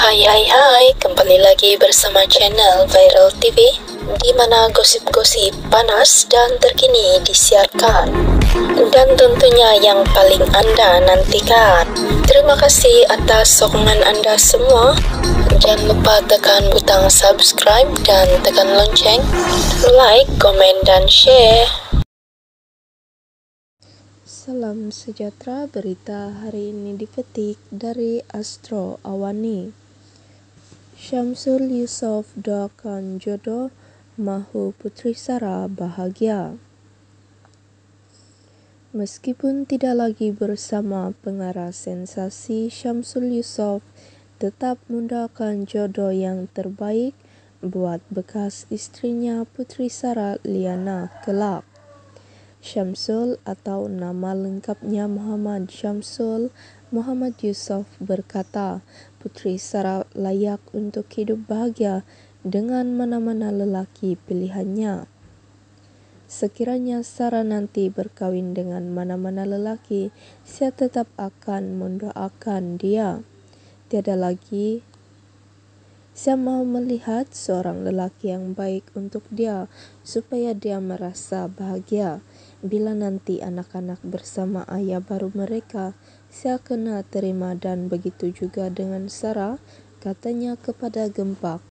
Hai, kembali lagi bersama channel Viral TV, di mana gosip-gosip panas dan terkini disiarkan, dan tentunya yang paling Anda nantikan. Terima kasih atas sokongan Anda semua. Jangan lupa tekan butang subscribe dan tekan lonceng, like, komen, dan share. Salam sejahtera, berita hari ini dipetik dari Astro Awani. Syamsul Yusuf doakan jodoh, mahu Putri Sarah bahagia. Meskipun tidak lagi bersama pengarah sensasi, Syamsul Yusuf tetap mendoakan jodoh yang terbaik buat bekas istrinya Putri Sarah Liana kelak. Syamsul atau nama lengkapnya Muhammad Syamsul Muhammad Yusuf berkata, Putri Sarah layak untuk hidup bahagia dengan mana-mana lelaki pilihannya. Sekiranya Sarah nanti berkawin dengan mana-mana lelaki, saya tetap akan mendoakan dia. Tiada lagi saya mau melihat seorang lelaki yang baik untuk dia, supaya dia merasa bahagia. Bila nanti anak-anak bersama ayah baru mereka, saya kena terima, dan begitu juga dengan Sarah, katanya kepada Gempak.